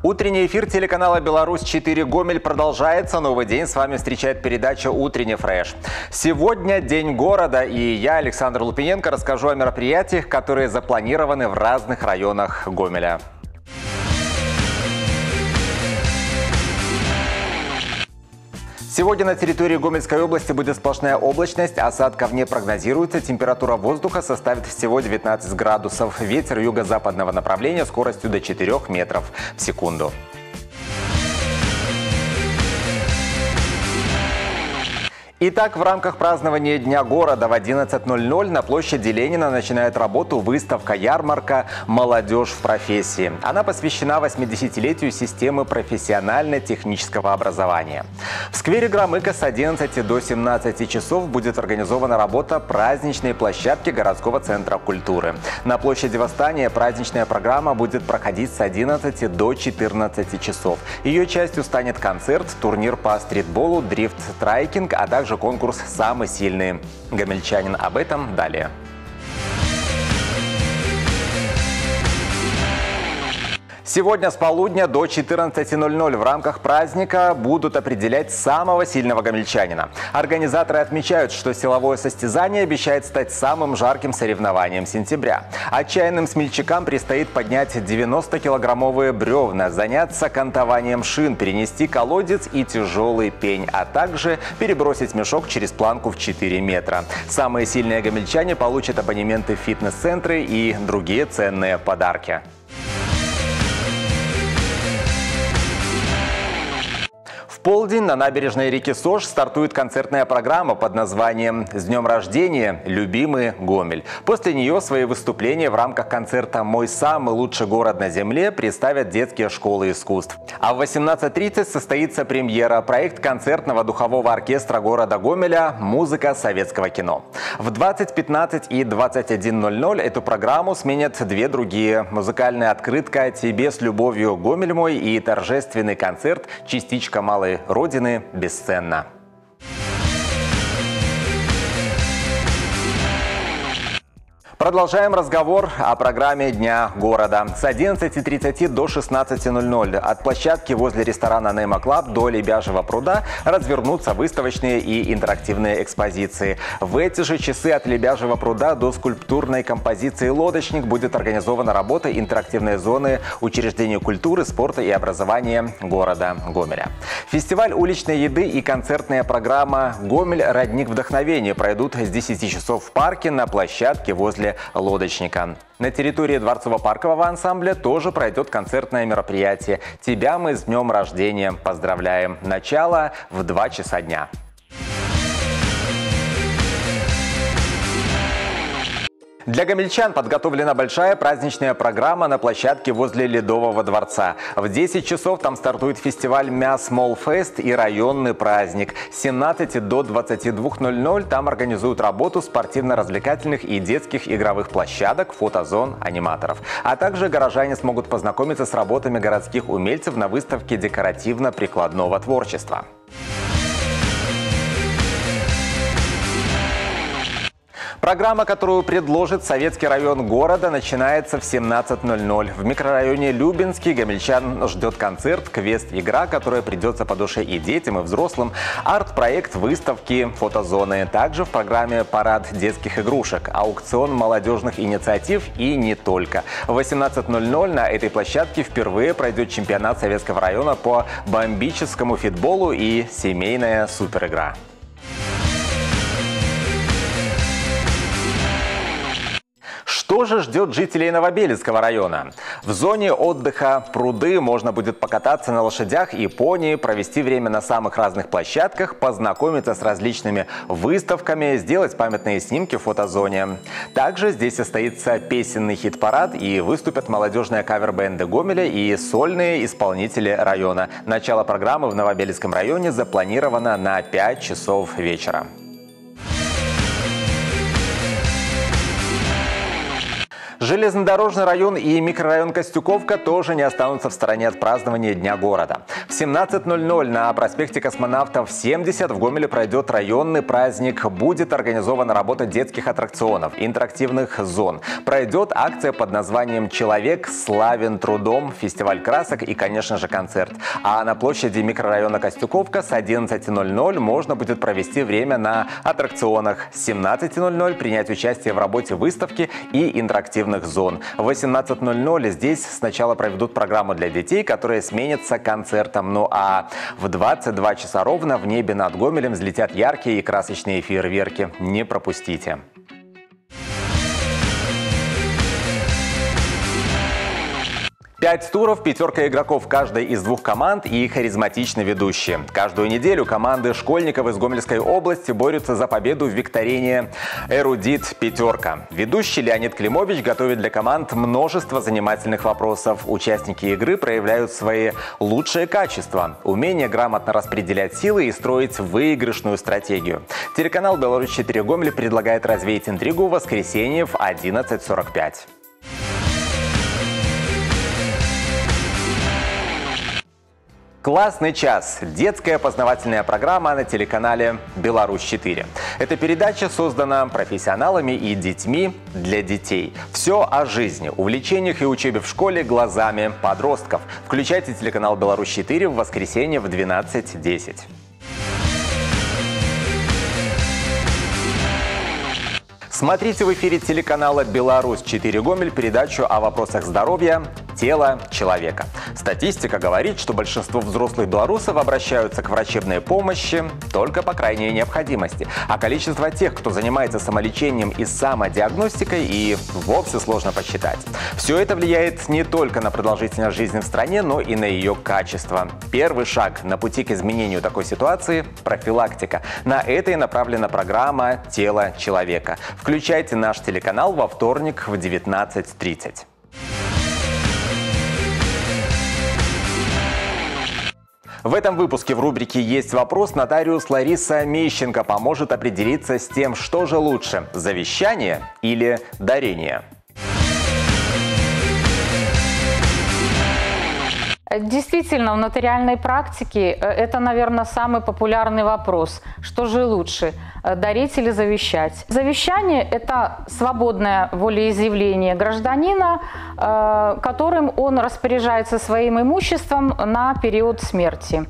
Утренний эфир телеканала «Беларусь-4 Гомель» продолжается. Новый день. С вами встречает передача «Утренний фреш». Сегодня День города, и я, Александр Лупиненко, расскажу о мероприятиях, которые запланированы в разных районах Гомеля. Сегодня на территории Гомельской области будет сплошная облачность, осадков не прогнозируется, температура воздуха составит всего 19 градусов, ветер юго-западного направления скоростью до 4 метров в секунду. Итак, в рамках празднования Дня города в 11:00 на площади Ленина начинает работу выставка-ярмарка «Молодежь в профессии». Она посвящена 80-летию системы профессионально-технического образования. В сквере Громыка с 11 до 17 часов будет организована работа праздничной площадки городского центра культуры. На площади Восстания праздничная программа будет проходить с 11 до 14 часов. Ее частью станет концерт, турнир по стритболу, дрифт-трайкинг, а также конкурс «Самый сильный гомельчанин». Об этом далее. Сегодня с полудня до 14:00 в рамках праздника будут определять самого сильного гомельчанина. Организаторы отмечают, что силовое состязание обещает стать самым жарким соревнованием сентября. Отчаянным смельчакам предстоит поднять 90-килограммовые бревна, заняться кантованием шин, перенести колодец и тяжелый пень, а также перебросить мешок через планку в 4 метра. Самые сильные гомельчане получат абонементы в фитнес-центры и другие ценные подарки. В полдень на набережной реки Сож стартует концертная программа под названием «С днем рождения, любимый Гомель». После нее свои выступления в рамках концерта «Мой самый лучший город на земле» представят детские школы искусств. А в 18:30 состоится премьера, проект концертного духового оркестра города Гомеля «Музыка советского кино». В 20:15 и 21:00 эту программу сменят две другие: музыкальная открытка «Тебе с любовью, Гомель мой» и торжественный концерт «Частичка малой Родины бесценна». Продолжаем разговор о программе Дня города. С 11:30 до 16:00 от площадки возле ресторана Nemo Club до Лебяжьего пруда развернутся выставочные и интерактивные экспозиции. В эти же часы от Лебяжьего пруда до скульптурной композиции «Лодочник» будет организована работа интерактивной зоны учреждения культуры, спорта и образования города Гомеля. Фестиваль уличной еды и концертная программа «Гомель. Родник вдохновения» пройдут с 10 часов в парке на площадке возле «Лодочника». На территории дворцово-паркового ансамбля тоже пройдет концертное мероприятие. Тебя мы с днем рождения поздравляем. Начало в 2 часа дня. Для гомельчан подготовлена большая праздничная программа на площадке возле Ледового дворца. В 10 часов там стартует фестиваль «Мяс Мол Фест» и районный праздник. С 17 до 22:00 там организуют работу спортивно-развлекательных и детских игровых площадок, фотозон, аниматоров. А также горожане смогут познакомиться с работами городских умельцев на выставке декоративно-прикладного творчества. Программа, которую предложит Советский район города, начинается в 17:00. В микрорайоне Любинский гомельчан ждет концерт, квест-игра, которая придется по душе и детям, и взрослым, арт-проект, выставки, фотозоны. Также в программе парад детских игрушек, аукцион молодежных инициатив и не только. В 18:00 на этой площадке впервые пройдет чемпионат Советского района по бомбическому фитболу и семейная суперигра. Что же ждет жителей Новобелецкого района? В зоне отдыха «Пруды» можно будет покататься на лошадях и пони, провести время на самых разных площадках, познакомиться с различными выставками, сделать памятные снимки в фотозоне. Также здесь состоится песенный хит-парад и выступят молодежные кавер-бенды Гомеля и сольные исполнители района. Начало программы в Новобелецком районе запланировано на 5 часов вечера. Железнодорожный район и микрорайон Костюковка тоже не останутся в стороне от празднования Дня города. В 17:00 на проспекте Космонавтов 70 в Гомеле пройдет районный праздник. Будет организована работа детских аттракционов, интерактивных зон. Пройдет акция под названием «Человек славен трудом», фестиваль красок и, конечно же, концерт. А на площади микрорайона Костюковка с 11:00 можно будет провести время на аттракционах. С 17:00 принять участие в работе выставки и интерактивных зон. В 18:00 здесь сначала проведут программу для детей, которая сменится концертом. Ну а в 22 часа ровно в небе над Гомелем взлетят яркие и красочные фейерверки. Не пропустите. 5 туров, 5 игроков каждой из 2 команд и харизматичные ведущие. Каждую неделю команды школьников из Гомельской области борются за победу в викторине «Эрудит Пятерка». Ведущий Леонид Климович готовит для команд множество занимательных вопросов. Участники игры проявляют свои лучшие качества – умение грамотно распределять силы и строить выигрышную стратегию. Телеканал «Беларусь-4 Гомель» предлагает развеять интригу в воскресенье в 11:45. Классный час. Детская познавательная программа на телеканале «Беларусь-4». Эта передача создана профессионалами и детьми для детей. Все о жизни, увлечениях и учебе в школе глазами подростков. Включайте телеканал «Беларусь-4» в воскресенье в 12:10. Смотрите в эфире телеканала «Беларусь-4 Гомель» передачу о вопросах здоровья, тела, человека. Статистика говорит, что большинство взрослых белорусов обращаются к врачебной помощи только по крайней необходимости. А количество тех, кто занимается самолечением и самодиагностикой, и вовсе сложно подсчитать. Все это влияет не только на продолжительность жизни в стране, но и на ее качество. Первый шаг на пути к изменению такой ситуации – профилактика. На это и направлена программа «Тело человека». Включайте наш телеканал во вторник в 19:30. В этом выпуске в рубрике «Есть вопрос» нотариус Лариса Мищенко поможет определиться с тем, что же лучше – завещание или дарение. Действительно, в нотариальной практике это, наверное, самый популярный вопрос. Что же лучше – дарить или завещать? Завещание – это свободное волеизъявление гражданина, которым он распоряжается своим имуществом на период смерти.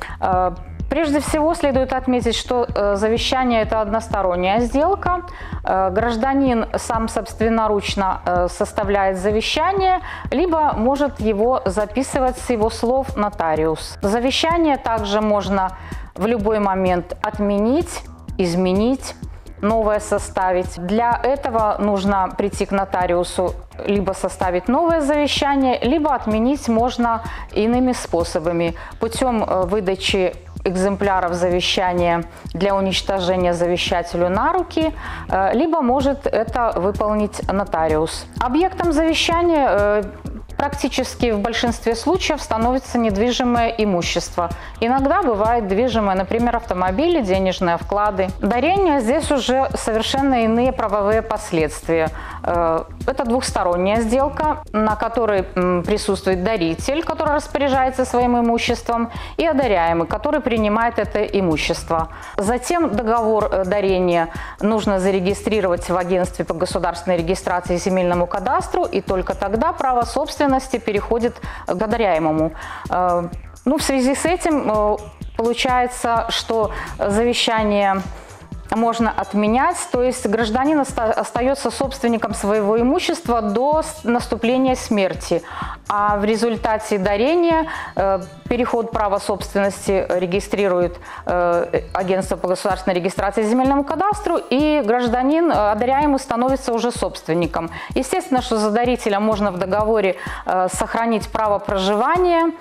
Прежде всего, следует отметить, что завещание – это односторонняя сделка. Гражданин сам собственноручно составляет завещание, либо может его записывать с его слов нотариус. Завещание также можно в любой момент отменить, изменить, новое составить. Для этого нужно прийти к нотариусу, либо составить новое завещание, либо отменить можно иными способами, путем выдачи экземпляров завещания для уничтожения завещателю на руки, либо может это выполнить нотариус. Объектом завещания практически в большинстве случаев становится недвижимое имущество. Иногда бывает движимое, например, автомобили, денежные вклады. Дарение – здесь уже совершенно иные правовые последствия. Это двухсторонняя сделка, на которой присутствует даритель, который распоряжается своим имуществом, и одаряемый, который принимает это имущество. Затем договор дарения нужно зарегистрировать в агентстве по государственной регистрации и земельному кадастру, и только тогда право собственности переходит к одаряемому. В связи с этим получается, что завещание можно отменять, то есть гражданин остается собственником своего имущества до наступления смерти, а в результате дарения переход права собственности регистрирует агентство по государственной регистрации и земельному кадастру, и гражданин, одаряемый, становится уже собственником. Естественно, что за дарителя можно в договоре сохранить право проживания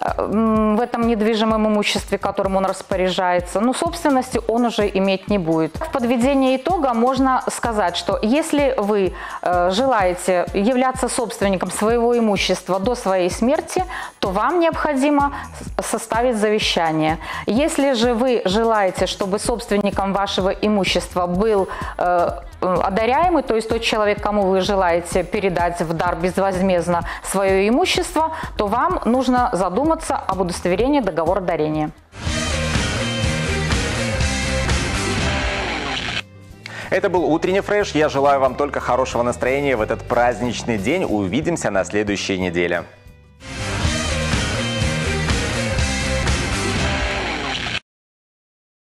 в этом недвижимом имуществе, которым он распоряжается, но собственности он уже иметь не будет. В подведении итога можно сказать, что если вы желаете являться собственником своего имущества до своей смерти, то вам необходимо составить завещание. Если же вы желаете, чтобы собственником вашего имущества был одаряемый, то есть тот человек, кому вы желаете передать в дар безвозмездно свое имущество, то вам нужно задуматься об удостоверении договора дарения. Это был утренний фреш. Я желаю вам только хорошего настроения в этот праздничный день. Увидимся на следующей неделе.